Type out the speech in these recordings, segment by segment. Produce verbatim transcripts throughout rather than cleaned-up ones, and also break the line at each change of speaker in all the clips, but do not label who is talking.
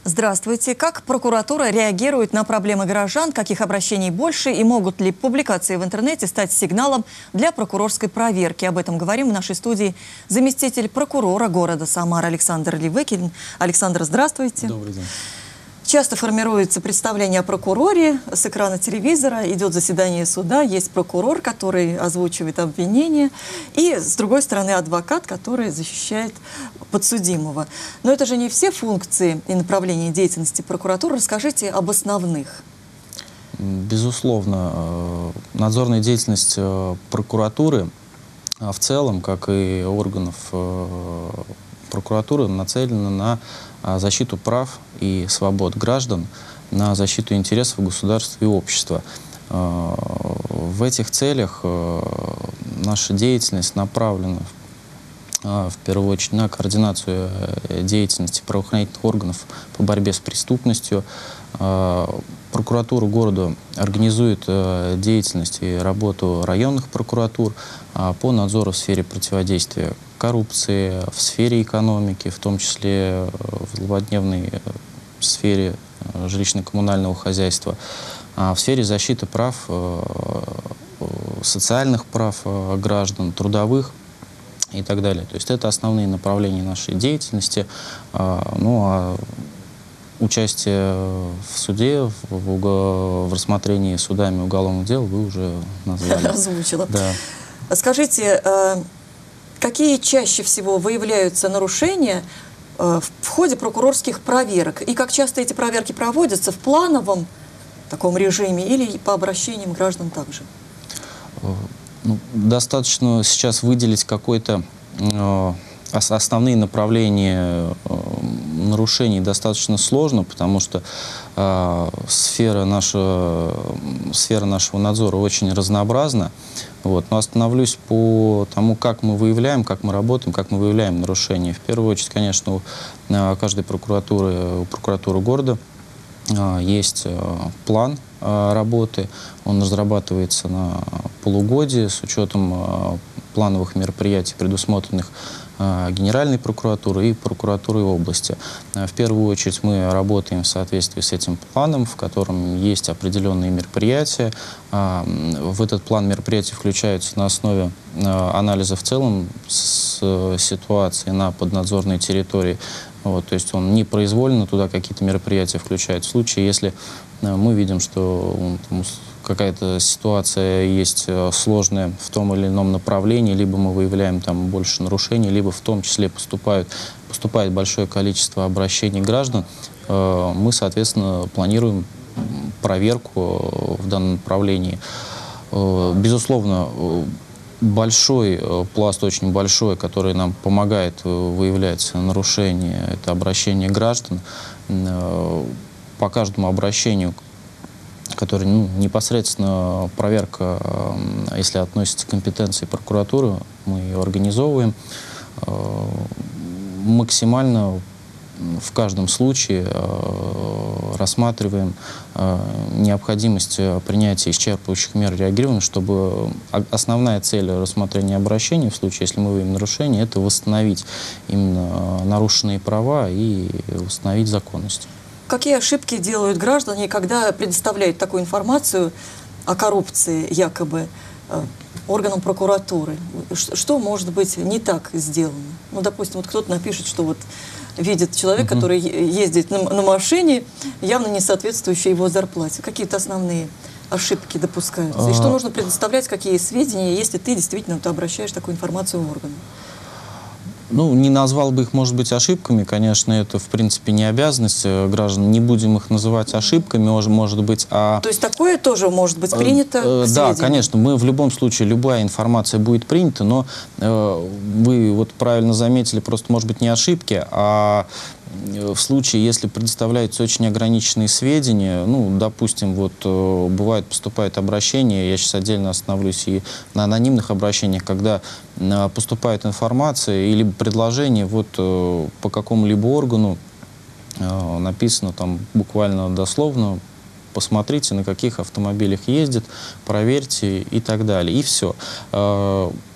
Здравствуйте. Как прокуратура реагирует на проблемы горожан, каких обращений больше и могут ли публикации в интернете стать сигналом для прокурорской проверки? Об этом говорим в нашей студии заместитель прокурора города Самара Александр Ливекин. Александр, здравствуйте.
Добрый день.
Часто формируется представление о прокуроре. С экрана телевизора идет заседание суда, есть прокурор, который озвучивает обвинения, и, с другой стороны, адвокат, который защищает подсудимого. Но это же не все функции и направления деятельности прокуратуры. Расскажите об основных.
Безусловно, надзорная деятельность прокуратуры в целом, как и органов прокуратуры, нацелена на защиту прав и свобод граждан, на защиту интересов государства и общества. В этих целях наша деятельность направлена в первую очередь на координацию деятельности правоохранительных органов по борьбе с преступностью. Прокуратура города организует деятельность и работу районных прокуратур по надзору в сфере противодействия коррупции, в сфере экономики, в том числе в злободневной сфере жилищно-коммунального хозяйства, в сфере защиты прав, социальных прав граждан, трудовых и так далее. То есть это основные направления нашей деятельности. Ну, а участие в суде, в, в рассмотрении судами уголовных дел вы уже назвали.
Озвучила.
Да.
Скажите, какие чаще всего выявляются нарушения в ходе прокурорских проверок? И как часто эти проверки проводятся в плановом таком режиме или по обращениям граждан также?
Ну, достаточно сейчас выделить какой-то э, основные направления э, нарушений достаточно сложно, потому что э, сфера, наша, сфера нашего надзора очень разнообразна. Вот. Но остановлюсь по тому, как мы выявляем, как мы работаем, как мы выявляем нарушения. В первую очередь, конечно, у каждой прокуратуры, у прокуратуры города э, есть э, план э, работы. Он разрабатывается на полугодие с учетом э, плановых мероприятий, предусмотренных э, Генеральной прокуратурой и прокуратурой области. Э, в первую очередь мы работаем в соответствии с этим планом, в котором есть определенные мероприятия. Э, в этот план мероприятий включаются на основе э, анализа в целом с, с ситуации на поднадзорной территории. Вот, то есть он непроизвольно туда какие-то мероприятия включает. В случае, если э, мы видим, что э, какая-то ситуация есть сложная в том или ином направлении, либо мы выявляем там больше нарушений, либо в том числе поступают, поступает большое количество обращений граждан, э, мы, соответственно, планируем проверку в данном направлении. Э, безусловно, большой пласт, очень большой, который нам помогает выявлять нарушения, это обращение граждан. Э, по каждому обращению, который ну, непосредственно проверка, если относится к компетенции прокуратуры, мы ее организовываем. Максимально в каждом случае рассматриваем необходимость принятия исчерпывающих мер реагирования, чтобы основная цель рассмотрения обращений, в случае, если мы выявим нарушение, это восстановить именно нарушенные права и восстановить законность.
Какие ошибки делают граждане, когда предоставляют такую информацию о коррупции якобы э, органам прокуратуры? Что может быть не так сделано? Ну, допустим, вот кто-то напишет, что вот видит человека, uh-huh. который ездит на, на машине, явно не соответствующей его зарплате. Какие-то основные ошибки допускаются? Uh-huh. И что нужно предоставлять, какие сведения, если ты действительно ты обращаешь такую информацию в органы?
Ну, не назвал бы их, может быть, ошибками. Конечно, это, в принципе, не обязанность граждан. Не будем их называть ошибками, может быть, а...
То есть такое тоже может быть принято
э,
к
Да, конечно. Мы в любом случае, любая информация будет принята, но э, вы вот правильно заметили, просто, может быть, не ошибки, а в случае, если предоставляются очень ограниченные сведения, ну, допустим, вот э, бывает, поступает обращение, я сейчас отдельно остановлюсь и на анонимных обращениях, когда э, поступает информация или предложение вот э, по какому-либо органу э, написано там буквально дословно: посмотрите, на каких автомобилях ездит, проверьте и так далее. И все. Э,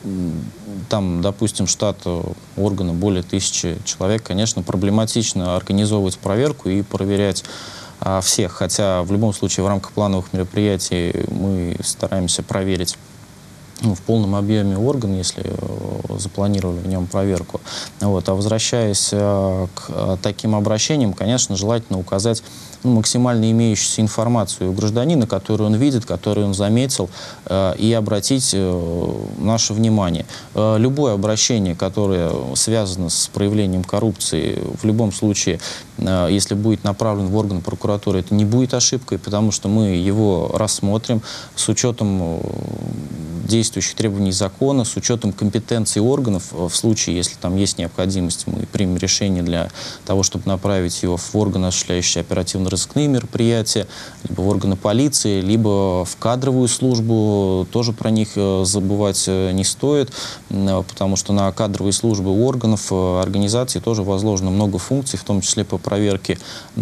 там, допустим, штат органа более тысячи человек, конечно, проблематично организовывать проверку и проверять а, всех. Хотя в любом случае в рамках плановых мероприятий мы стараемся проверить ну, в полном объеме орган, если э, запланировали в нем проверку. Вот. А возвращаясь э, к э, таким обращениям, конечно, желательно указать ну, максимально имеющуюся информацию у гражданина, которую он видит, которую он заметил, э, и обратить э, наше внимание. Э, любое обращение, которое связано с проявлением коррупции, в любом случае, э, если будет направлен в орган прокуратуры, это не будет ошибкой, потому что мы его рассмотрим с учетом э, действующих требований закона, с учетом компетенции органов. В случае, если там есть необходимость, мы примем решение для того, чтобы направить его в органы, осуществляющие оперативно-розыскные мероприятия, либо в органы полиции, либо в кадровую службу. Тоже про них забывать не стоит, потому что на кадровые службы органов, организаций тоже возложено много функций, в том числе по проверке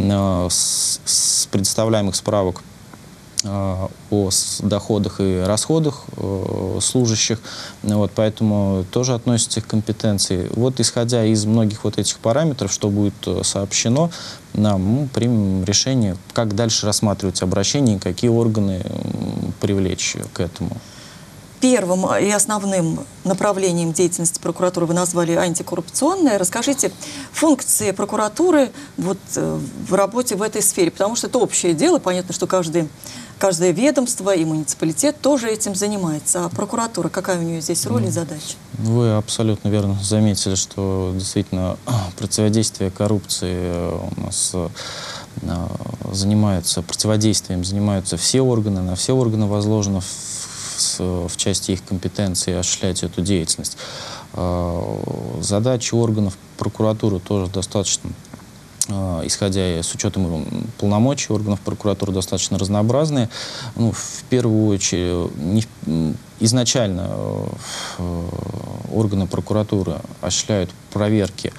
с, с предоставляемых справок о доходах и расходах э, служащих, вот, поэтому тоже относится к компетенции. Вот исходя из многих вот этих параметров, что будет сообщено, нам мы примем решение, как дальше рассматривать обращение и какие органы привлечь к этому.
Первым и основным направлением деятельности прокуратуры вы назвали антикоррупционное. Расскажите функции прокуратуры вот, в работе в этой сфере, потому что это общее дело. Понятно, что каждый, каждое ведомство и муниципалитет тоже этим занимается. А прокуратура, какая у нее здесь роль и задача?
Вы абсолютно верно заметили, что действительно противодействие коррупции у нас занимаются, противодействием занимаются все органы, на все органы возложено в части их компетенции осуществлять эту деятельность. Задачи органов прокуратуры тоже достаточно, исходя с учетом полномочий органов прокуратуры, достаточно разнообразные. Ну, в первую очередь, не, изначально органы прокуратуры осуществляют проверки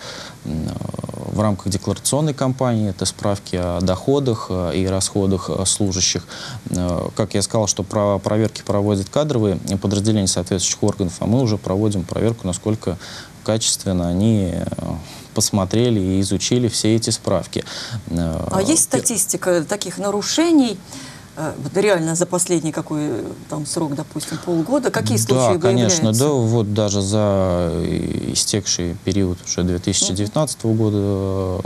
в рамках декларационной кампании, это справки о доходах и расходах служащих. Как я сказал, что про проверки проводят кадровые подразделения соответствующих органов, а мы уже проводим проверку, насколько качественно они посмотрели и изучили все эти справки.
А есть статистика таких нарушений? Реально за последний какой там срок, допустим, полгода, какие случаи
да, конечно,
выявляются?
да, вот даже за истекший период уже две тысячи девятнадцатого года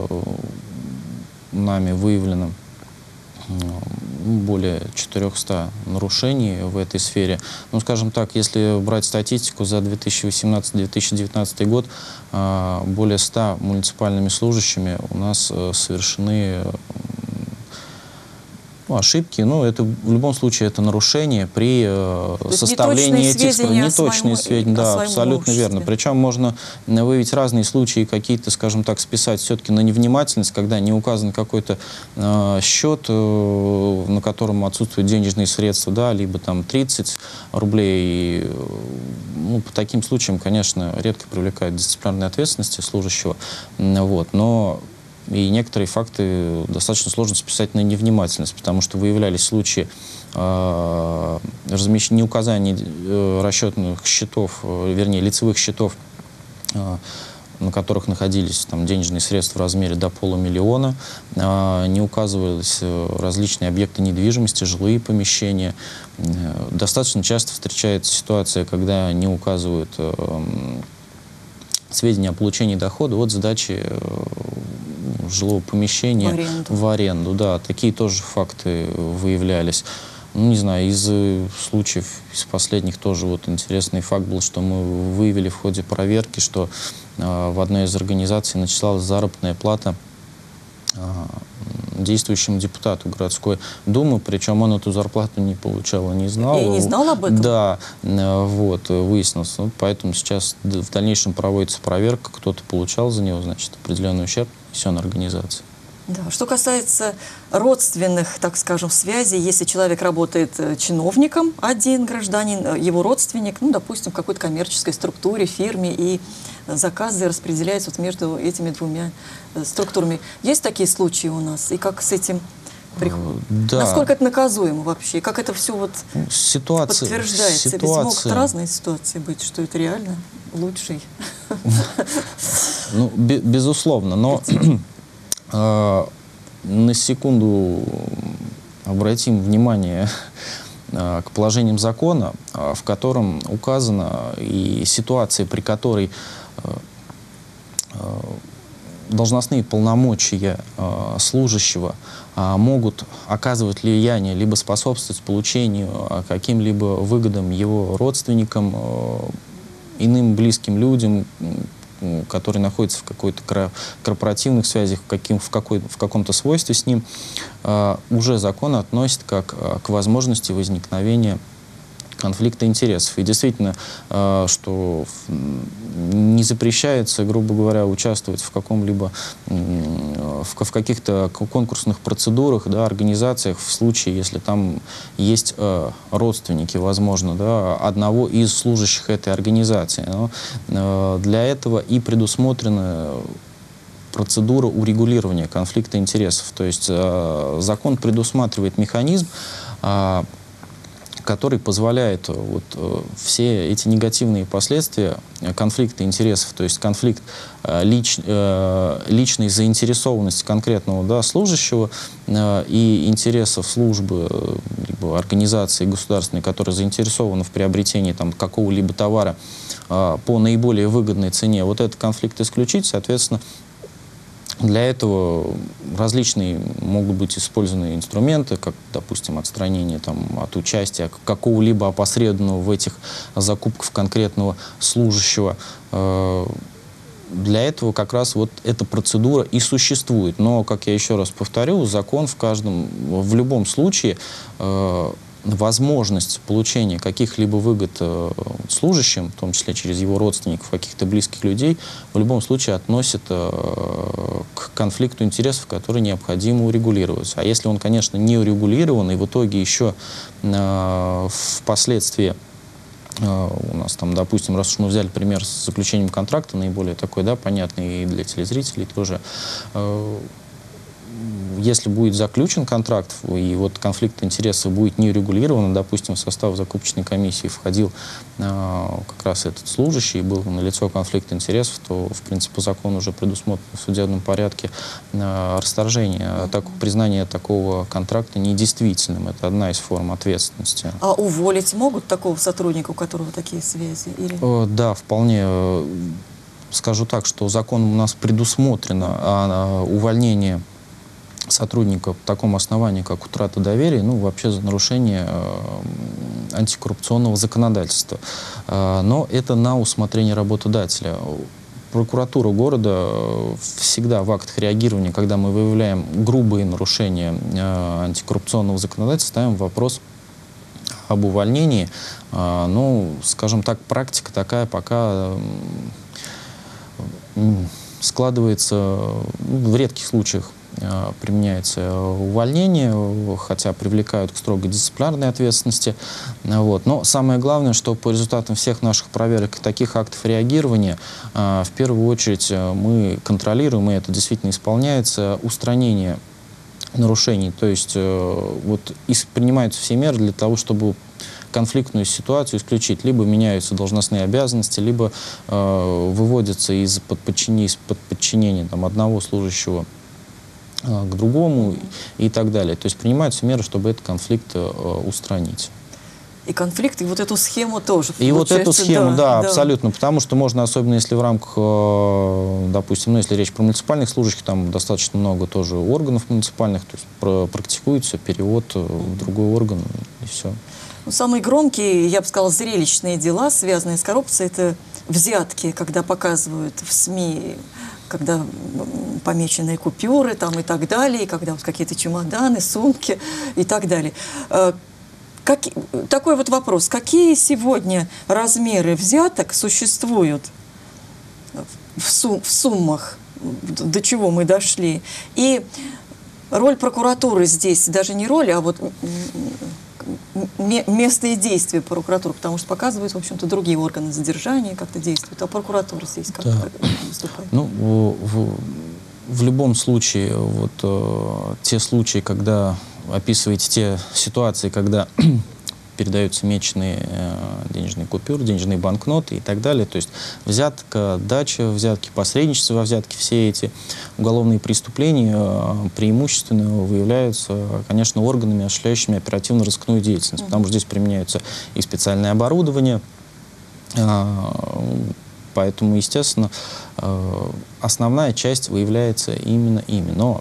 нами выявлено более четырёхсот нарушений в этой сфере. Ну, скажем так, если брать статистику за две тысячи восемнадцатый — две тысячи девятнадцатый год, более ста муниципальными служащими у нас совершены ну, ошибки, но это в любом случае это нарушение при э, составлении этих неточные сведения, да, абсолютно верно. Причем можно выявить разные случаи, какие-то, скажем так, списать все-таки на невнимательность, когда не указан какой-то э, счет, э, на котором отсутствуют денежные средства, да, либо там тридцать рублей. И, ну, по таким случаям, конечно, редко привлекают дисциплинарной ответственности служащего, вот, но и некоторые факты достаточно сложно списать на невнимательность, потому что выявлялись случаи э, размещения, неуказания э, расчетных счетов, э, вернее, лицевых счетов, э, на которых находились там, денежные средства в размере до полумиллиона, э, не указывались э, различные объекты недвижимости, жилые помещения. Э, достаточно часто встречается ситуация, когда не указывают э, сведения о получении дохода от сдачи э, жилого помещения
в аренду.
в аренду. Да, такие тоже факты выявлялись. Ну, не знаю, из случаев, из последних тоже вот интересный факт был, что мы выявили в ходе проверки, что э, в одной из организаций начислалась заработная плата э, действующему депутату городской думы, причем он эту зарплату не получал и не знал.
И не знал об этом?
Да, вот, выяснилось. Вот, поэтому сейчас в дальнейшем проводится проверка, кто-то получал за него, значит, определенный ущерб нанесен организации.
Да. Что касается родственных, так скажем, связей, если человек работает чиновником, один гражданин, его родственник, ну, допустим, в какой-то коммерческой структуре, фирме, и заказы распределяются вот между этими двумя структурами. Есть такие случаи у нас? И как с этим приходит.
Да.
Насколько это наказуемо вообще? Как это все вот
Ситуация,
подтверждается? Ведь
ситуация...
могут разные ситуации быть, что это реально лучший.
Ну, бе безусловно, но э, на секунду обратим внимание э, к положениям закона, э, в котором указана и ситуация, при которой э, э, должностные полномочия э, служащего э, могут оказывать влияние, либо способствовать получению э, каким-либо выгодам его родственникам, э, иным близким людям, которые находятся в какой-то корпоративных связях, в, каким, в, какой, в каком-то свойстве с ним, э, уже закон относит как э, к возможности возникновения конфликта интересов. И действительно, э, что не запрещается, грубо говоря, участвовать в каком-либо, э, в, в каких-то конкурсных процедурах, да, организациях в случае, если там есть э, родственники, возможно, да, одного из служащих этой организации. Но, э, для этого и предусмотрена процедура урегулирования конфликта интересов. То есть э, закон предусматривает механизм, э, который позволяет вот, э, все эти негативные последствия конфликта интересов, то есть конфликт э, лич, э, личной заинтересованности конкретного, да, служащего э, и интересов службы э, либо организации государственной, которая заинтересована в приобретении там, какого-либо товара э, по наиболее выгодной цене, вот этот конфликт исключить, соответственно, для этого различные могут быть использованы инструменты, как, допустим, отстранение там, от участия какого-либо опосредованного в этих закупках конкретного служащего. Для этого как раз вот эта процедура и существует. Но, как я еще раз повторю, закон в каждом, в любом случае возможность получения каких-либо выгод э, служащим, в том числе через его родственников, каких-то близких людей, в любом случае относит э, к конфликту интересов, который необходимо урегулировать. А если он, конечно, не урегулирован, и в итоге еще э, впоследствии э, у нас там, допустим, раз уж мы взяли пример с заключением контракта, наиболее такой, да, понятный и для телезрителей тоже, э, если будет заключен контракт, и вот конфликт интересов будет не урегулирован, допустим, в состав закупочной комиссии входил э, как раз этот служащий, и был налицо конфликт интересов, то, в принципе, по закону уже предусмотрено в судебном порядке э, расторжение, mm-hmm. так, признание такого контракта недействительным. Это одна из форм ответственности.
А уволить могут такого сотрудника, у которого такие связи? Или...
Э, да, вполне. Скажу так, что законом у нас предусмотрено а, увольнение сотрудника по такому основанию, как утрата доверия, ну, вообще за нарушение э, антикоррупционного законодательства. Э, но это на усмотрение работодателя. Прокуратура города всегда в актах реагирования, когда мы выявляем грубые нарушения э, антикоррупционного законодательства, ставим вопрос об увольнении. Э, ну, скажем так, практика такая пока э, складывается ну, в редких случаях. Применяется увольнение, хотя привлекают к строгой дисциплинарной ответственности. Вот. Но самое главное, что по результатам всех наших проверок и таких актов реагирования, в первую очередь мы контролируем, и это действительно исполняется, устранение нарушений. То есть вот, принимаются все меры для того, чтобы конфликтную ситуацию исключить. Либо меняются должностные обязанности, либо э, выводятся из-под подчинения, из подчинения там, одного служащего к другому и так далее. То есть принимаются меры, чтобы этот конфликт э, устранить.
И конфликт, и вот эту схему тоже.
И вот эту схему, да,
да,
да, абсолютно. Потому что можно, особенно если в рамках, э, допустим, ну, если речь про муниципальных служащих, там достаточно много тоже органов муниципальных, то есть про, практикуется перевод в другой орган, и все.
Ну, самые громкие, я бы сказала, зрелищные дела, связанные с коррупцией, это взятки, когда показывают в СМИ, когда помеченные купюры там, и так далее, и когда вот какие-то чемоданы, сумки и так далее. Как, такой вот вопрос. Какие сегодня размеры взяток существуют в, сум, в суммах, до чего мы дошли? И роль прокуратуры здесь, даже не роль, а вот место и действия прокуратуры, потому что показывают, в общем-то, другие органы задержания как-то действуют, а прокуратура здесь как
да.
выступает?
Ну, в, в, в любом случае, вот э, те случаи, когда описываете те ситуации, когда передаются меченые э, денежные купюры, денежные банкноты и так далее, то есть взятка, дача, взятки, посредничество во взятке, все эти уголовные преступления э, преимущественно выявляются, конечно, органами, осуществляющими оперативно-розыскную деятельность, mm-hmm. потому что здесь применяются и специальное оборудование, э, поэтому, естественно, э, основная часть выявляется именно ими. Но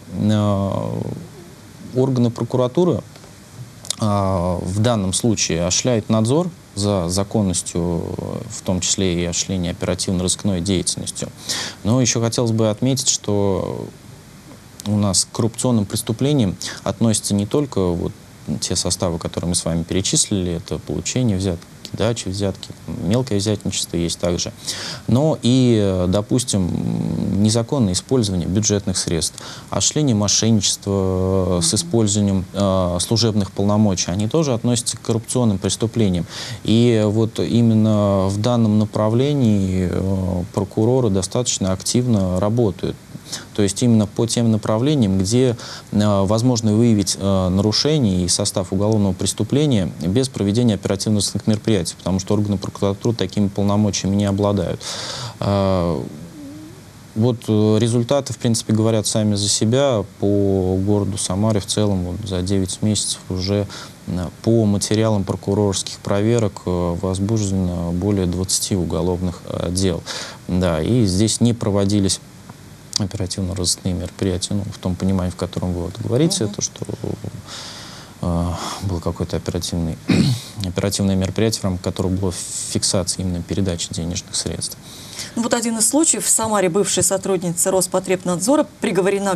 э, органы прокуратуры э, в данном случае осуществляют надзор за законностью, в том числе и осуществление оперативно-розыскной деятельностью. Но еще хотелось бы отметить, что у нас к коррупционным преступлениям относятся не только вот те составы, которые мы с вами перечислили, это получение взятки, дачи, взятки, мелкое взятничество есть также, но и, допустим, незаконное использование бюджетных средств, осуществление мошенничества с использованием э, служебных полномочий, они тоже относятся к коррупционным преступлениям. И вот именно в данном направлении э, прокуроры достаточно активно работают. То есть именно по тем направлениям, где э, возможно выявить э, нарушения и состав уголовного преступления без проведения оперативно-розыскных мероприятий, потому что органы прокуратуры такими полномочиями не обладают. Э, вот результаты, в принципе, говорят сами за себя. По городу Самаре в целом вот, за девять месяцев уже э, по материалам прокурорских проверок э, возбуждено более двадцати уголовных э, дел. Да, и здесь не проводились оперативно-розыскные мероприятия, ну, в том понимании, в котором вы вот говорите, uh-huh. то, что э, было какое-то оперативное, оперативное мероприятие, в рамках которого была фиксация именно передачи денежных средств.
Ну, вот один из случаев. В Самаре бывшая сотрудница Роспотребнадзора приговорена,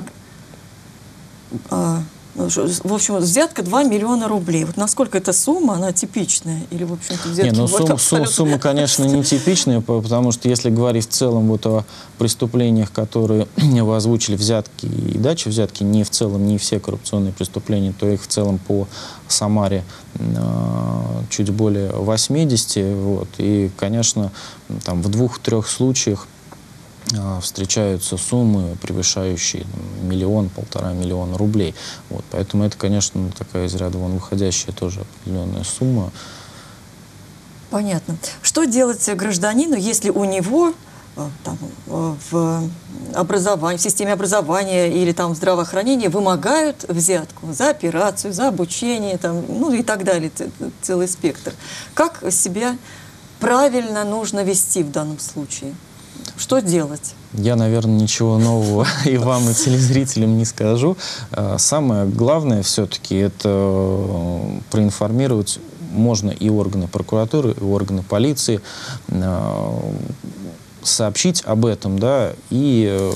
э, в общем, взятка два миллиона рублей. Вот насколько эта сумма, она типичная? Или, в общем-то, взятки...
Не, ну,
вот
сумма,
абсолютно...
сумма, конечно, не типичная, потому что если говорить в целом вот о преступлениях, которые вы озвучили, взятки и дачи взятки, не в целом, не все коррупционные преступления, то их в целом по Самаре э, чуть более восьмидесяти. Вот, и, конечно, там, в двух-трех случаях встречаются суммы, превышающие там, миллион, полтора миллиона рублей. Вот, поэтому это, конечно, такая из ряда вон выходящая тоже определенная сумма.
Понятно. Что делать гражданину, если у него там, в образовании, в системе образования или там в здравоохранении вымогают взятку за операцию, за обучение, там, ну и так далее, целый спектр? Как себя правильно нужно вести в данном случае? Что делать?
Я, наверное, ничего нового и вам, и телезрителям не скажу. Самое главное все-таки это проинформировать можно и органы прокуратуры, и органы полиции, сообщить об этом, да, и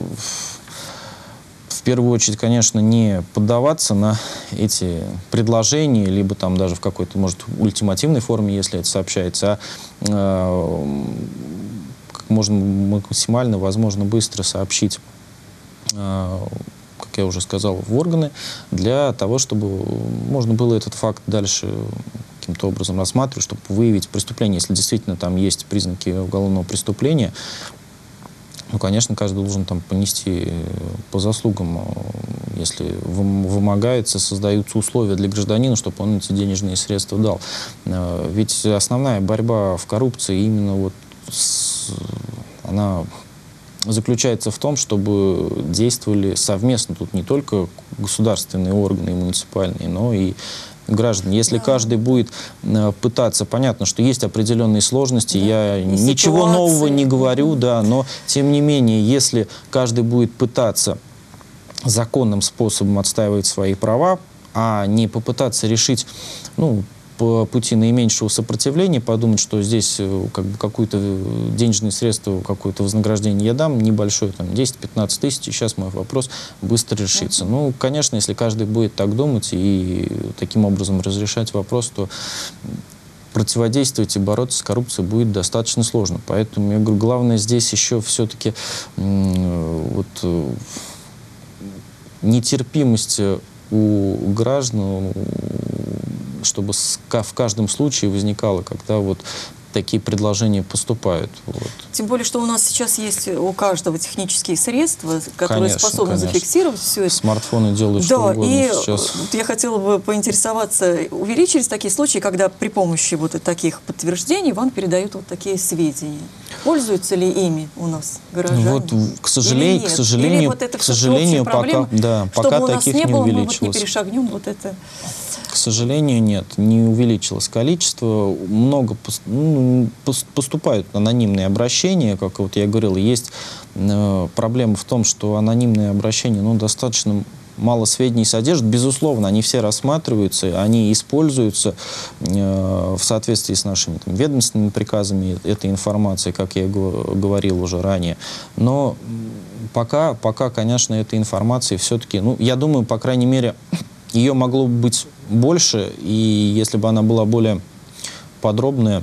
в первую очередь, конечно, не поддаваться на эти предложения, либо там даже в какой-то, может, ультимативной форме, если это сообщается, а можно максимально, возможно, быстро сообщить, как я уже сказал, в органы, для того, чтобы можно было этот факт дальше каким-то образом рассматривать, чтобы выявить преступление. Если действительно там есть признаки уголовного преступления, ну, конечно, каждый должен там понести по заслугам. Если вымогается, создаются условия для гражданина, чтобы он эти денежные средства дал. Ведь основная борьба в коррупции именно вот с, она заключается в том, чтобы действовали совместно тут не только государственные органы и муниципальные, но и граждане. Если да. каждый будет пытаться, понятно, что есть определенные сложности, да. я и ничего ситуации. нового не говорю, да, но тем не менее, если каждый будет пытаться законным способом отстаивать свои права, а не попытаться решить, ну, по пути наименьшего сопротивления, подумать, что здесь как бы какое-то денежное средство, какое-то вознаграждение я дам, небольшое, там, десять-пятнадцать тысяч, и сейчас мой вопрос быстро решится. Mm-hmm. Ну, конечно, если каждый будет так думать и таким образом разрешать вопрос, то противодействовать и бороться с коррупцией будет достаточно сложно. Поэтому, я говорю, главное здесь еще все-таки вот, нетерпимость у граждан, чтобы в каждом случае возникало, когда вот такие предложения поступают. Вот.
Тем более, что у нас сейчас есть у каждого технические средства, которые
Конечно,
способны
конечно.
зафиксировать все это.
Смартфоны делают что
Да,
угодно
и
сейчас.
вот я хотела бы поинтересоваться, увеличились такие случаи, когда при помощи вот таких подтверждений вам передают вот такие сведения? Пользуются ли ими у нас горожане?
Вот, к сожалению,
Или
к
нет?
сожалению,
Или вот это
к
все
сожалению, пока,
проблема,
да,
чтобы
пока
у нас
таких
не
не
было, мы вот не
увеличилось.
перешагнем вот это.
К сожалению, нет, не увеличилось количество. Много пос- ну, пос- поступают анонимные обращения, как вот я говорил. Есть э, проблема в том, что анонимные обращения, ну, достаточно мало сведений содержат. Безусловно, они все рассматриваются, они используются э, в соответствии с нашими там, ведомственными приказами этой информации, как я го- говорил уже ранее. Но пока, пока, конечно, этой информации все-таки, ну, я думаю, по крайней мере, ее могло бы быть больше, и если бы она была более подробная,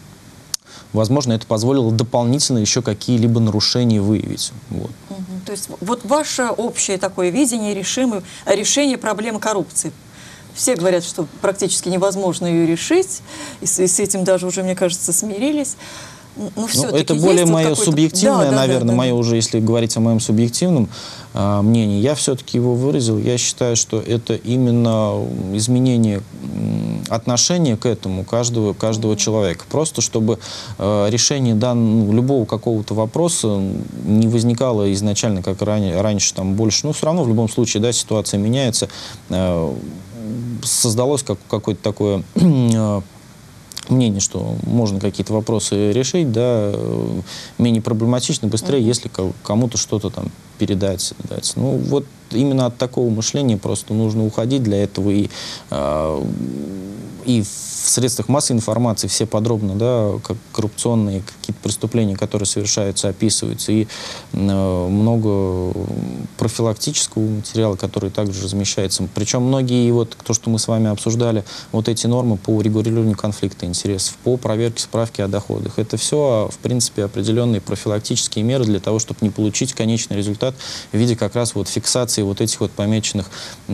возможно, это позволило дополнительно еще какие-либо нарушения выявить. Вот.
Мгм. То есть вот ваше общее такое видение решимы- решения проблемы коррупции. Все говорят, что практически невозможно ее решить, и с, и с этим даже уже, мне кажется, смирились. Но
Ну,
все-таки
это
есть
более
вот
мое
какой-то-
субъективное,
Да, да,
наверное,
да, да,
мое
да.
уже, если говорить о моем субъективном а, мнении, я все-таки его выразил. Я считаю, что это именно изменение м, отношения к этому каждого, каждого человека. Просто чтобы э, решение дан, любого какого-то вопроса не возникало изначально, как ранее, раньше, там больше. Ну, все равно в любом случае, да, ситуация меняется. Э, создалось как, какое-то такое э, мнение, что можно какие-то вопросы решить, да, э, менее проблематично, быстрее,
Мгм.
если ко- кому-то что-то там передать, дать. Ну, вот именно от такого мышления просто нужно уходить. Для этого и, э, и в средствах массовой информации все подробно, да, как коррупционные какие-то преступления, которые совершаются, описываются, и э, много профилактического материала, который также размещается. Причем многие, вот то, что мы с вами обсуждали, вот эти нормы по урегулированию конфликта интересов, по проверке справки о доходах, это все, в принципе, определенные профилактические меры для того, чтобы не получить конечный результат в виде как раз вот фиксации вот этих вот помеченных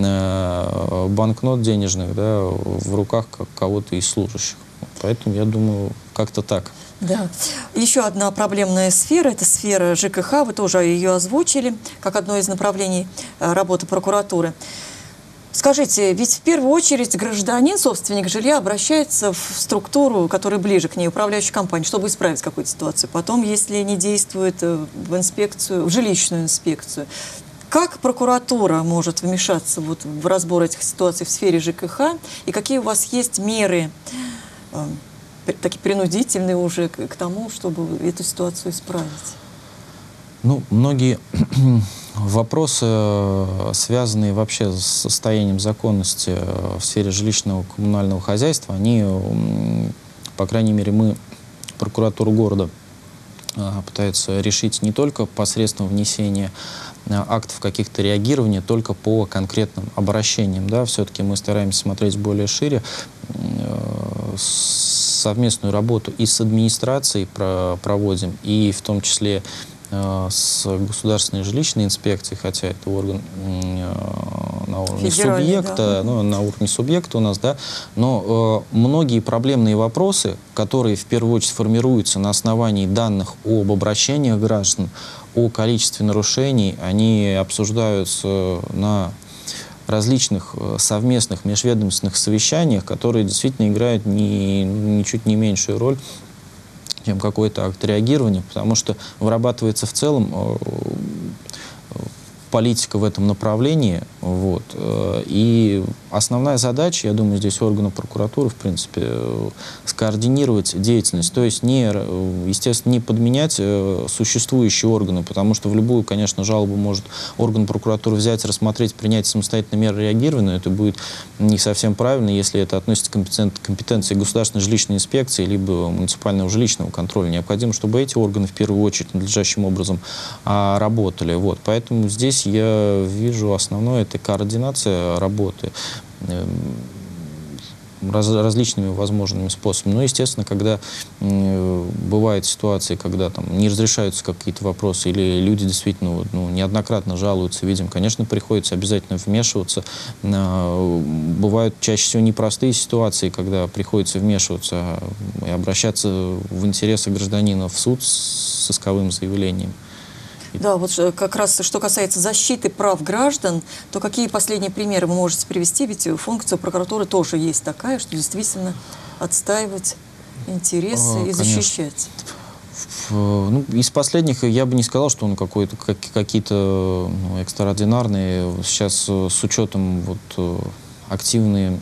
э, банкнот денежных, да, в руках как кого-то из служащих. Поэтому я думаю, как-то так.
Да. Еще одна проблемная сфера – это сфера ЖКХ. Вы тоже ее озвучили как одно из направлений э, работы прокуратуры. Скажите, ведь в первую очередь гражданин, собственник жилья, обращается в структуру, которая ближе к ней, управляющую компанию, чтобы исправить какую-то ситуацию. Потом, если не действует, э, в инспекцию, в жилищную инспекцию. Как прокуратура может вмешаться вот в разбор этих ситуаций в сфере ЖКХ? И какие у вас есть меры, э, такие принудительные уже к, к тому, чтобы эту ситуацию исправить?
Ну, многие вопросы, э, связанные вообще с состоянием законности э, в сфере жилищного коммунального хозяйства, они, м, по крайней мере, мы, прокуратура города, э, пытается решить не только посредством внесения э, актов каких-то реагирования, только по конкретным обращениям. Да? Все-таки мы стараемся смотреть более шире, э, совместную работу и с администрацией про проводим, и в том числе с государственной жилищной инспекцией, хотя это орган э, на уровне
Федеральный,
субъекта,
да.
ну, на уровне субъекта у нас, да, но э, многие проблемные вопросы, которые в первую очередь формируются на основании данных об обращениях граждан, о количестве нарушений, они обсуждаются на различных совместных межведомственных совещаниях, которые действительно играют не, ничуть не меньшую роль, чем какой-то акт реагирования, потому что вырабатывается в целом э, политика в этом направлении. Вот. И основная задача, я думаю, здесь органа прокуратуры, в принципе, э, скоординировать деятельность, то есть, не, естественно, не подменять э, существующие органы, потому что в любую, конечно, жалобу может орган прокуратуры взять, рассмотреть, принять самостоятельно меры реагирования, но это будет не совсем правильно, если это относится к компетен- компетенции государственной жилищной инспекции либо муниципального жилищного контроля. Необходимо, чтобы эти органы в первую очередь надлежащим образом а, работали. Вот. Поэтому здесь я вижу основное — это координация работы. раз, различными возможными способами. Но, естественно, когда э, бывают ситуации, когда там не разрешаются какие-то вопросы, или люди действительно вот, ну, неоднократно жалуются, видим, конечно, приходится обязательно вмешиваться. Э, бывают чаще всего непростые ситуации, когда приходится вмешиваться и обращаться в интересы гражданина в суд с исковым заявлением.
Да, вот как раз что касается защиты прав граждан, то какие последние примеры вы можете привести? Ведь функция прокуратуры тоже есть такая, что действительно отстаивать интересы
А,
и
конечно.
защищать.
Ну, из последних я бы не сказал, что он какой-то как, какие-то ну, экстраординарные. Сейчас с учетом вот активные,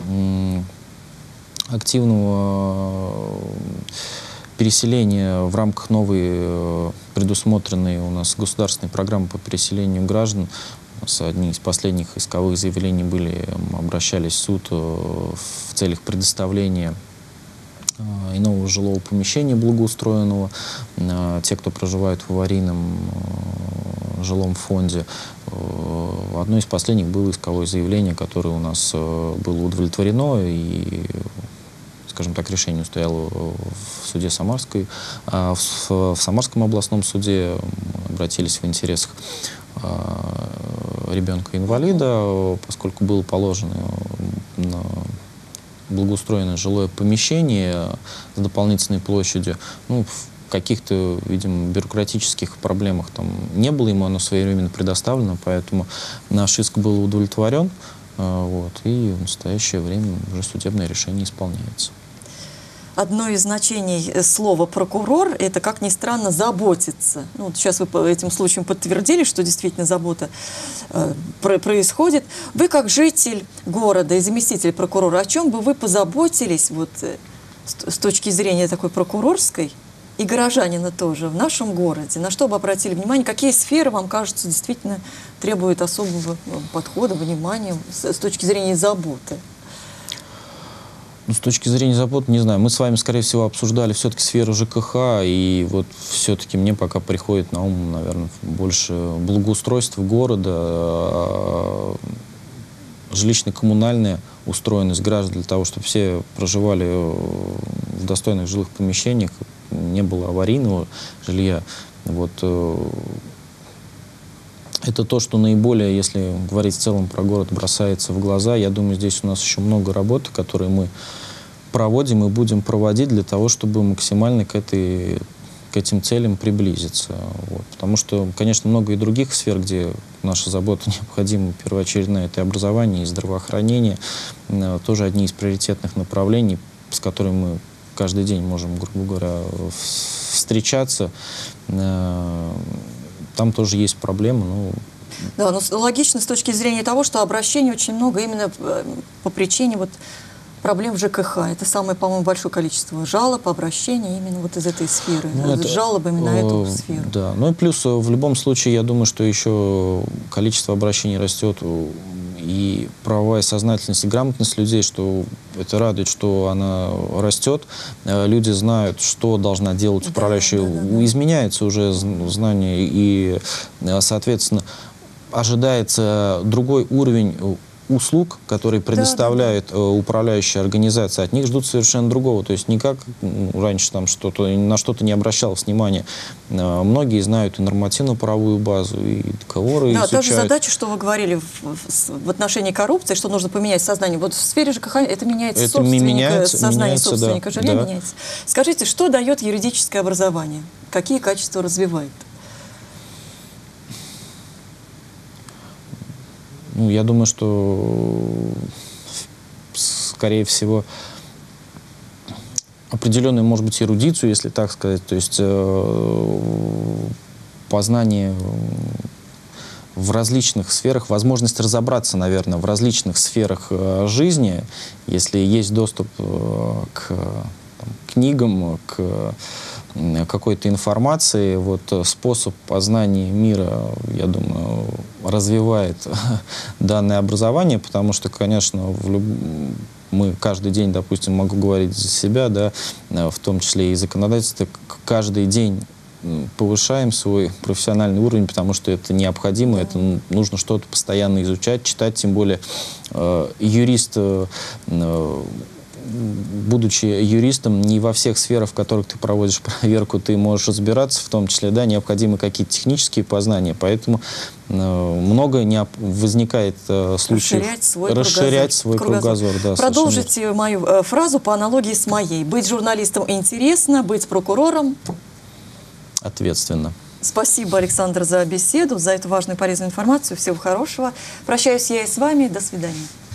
активного переселения в рамках новой предусмотренной у нас государственной программы по переселению граждан. У нас одни из последних исковых заявлений были, мы обращались в суд в целях предоставления иного жилого помещения благоустроенного. Те, кто проживает в аварийном жилом фонде. Одно из последних было исковое заявление, которое у нас было удовлетворено, и, скажем так, решение стояло в суде Самарской, а в, в Самарском областном суде мы обратились в интересах ребенка-инвалида, поскольку было положено на благоустроенное жилое помещение с дополнительной площадью. Ну, в каких-то, видимо, бюрократических проблемах там не было, ему оно своевременно предоставлено, поэтому наш иск был удовлетворен, вот, и в настоящее время уже судебное решение исполняется.
Одно из значений слова «прокурор» — это, как ни странно, заботиться. Ну, вот сейчас вы этим случаем подтвердили, что действительно забота э, происходит. Вы, как житель города и заместитель прокурора, о чем бы вы позаботились вот, э, с, с точки зрения такой прокурорской и горожанина тоже в нашем городе? На что бы обратили внимание? Какие сферы, вам кажется, действительно требуют особого подхода, внимания с, с точки зрения заботы?
Ну, с точки зрения заботы, не знаю. Мы с вами, скорее всего, обсуждали все-таки сферу ЖКХ, и вот все-таки мне пока приходит на ум, наверное, больше благоустройство города, жилищно-коммунальная устроенность граждан для того, чтобы все проживали в достойных жилых помещениях, не было аварийного жилья. Вот. Это то, что наиболее, если говорить в целом про город, бросается в глаза. Я думаю, здесь у нас еще много работы, которые мы проводим и будем проводить для того, чтобы максимально к, этой, к этим целям приблизиться. Вот. Потому что, конечно, много и других сфер, где наша забота необходима, первоочередная, это образование и здравоохранение. Тоже одни из приоритетных направлений, с которыми мы каждый день можем, грубо говоря, встречаться. Там тоже есть проблемы. Ну...
Да, но логично с точки зрения того, что обращений очень много именно по причине вот проблем в ЖКХ. Это самое, по-моему, большое количество жалоб, обращений именно вот из этой сферы. Ну, это, жалобами на эту
э,
сферу. Да,
ну и плюс в любом случае, я думаю, что еще количество обращений растет, и правовая сознательность и грамотность людей, что это радует, что она растет. Люди знают, что должна делать управляющая. Да, да, да. Изменяется уже знание, и, соответственно, ожидается другой уровень услуг, которые предоставляет да, да, да. управляющая организация. От них ждут совершенно другого. То есть никак ну, раньше там что-то, на что-то не обращалось внимания. Многие знают и нормативно-правовую базу, и договоры
да,
изучают.
та же задача, что вы говорили в, в, в отношении коррупции, что нужно поменять сознание. Вот в сфере ЖКХ это меняется
это
собственника,
меняется,
сознание
меняется,
собственника
да,
жилья
да.
меняется. Скажите, что дает юридическое образование? Какие качества развивает?
Ну, я думаю, что, скорее всего, определенную, может быть, эрудицию, если так сказать, то есть э, познание в различных сферах, возможность разобраться, наверное, в различных сферах э, жизни, если есть доступ э, к там, книгам, к какой-то информации, вот способ познания мира, я думаю, развивает данное образование, потому что, конечно, в люб... мы каждый день, допустим, могу говорить за себя, да, в том числе и законодательство, каждый день повышаем свой профессиональный уровень, потому что это необходимо, это нужно что-то постоянно изучать, читать, тем более э, юрист э, будучи юристом, не во всех сферах, в которых ты проводишь проверку, ты можешь разбираться, в том числе, да, необходимы какие-то технические познания, поэтому э, много не возникает э, случаев
расширять свой
расширять
кругозор.
свой кругозор. Да,
Продолжите мою э, фразу по аналогии с моей. Быть журналистом интересно, быть прокурором
ответственно.
Спасибо, Александр, за беседу, за эту важную и полезную информацию. Всего хорошего. Прощаюсь я и с вами. До свидания.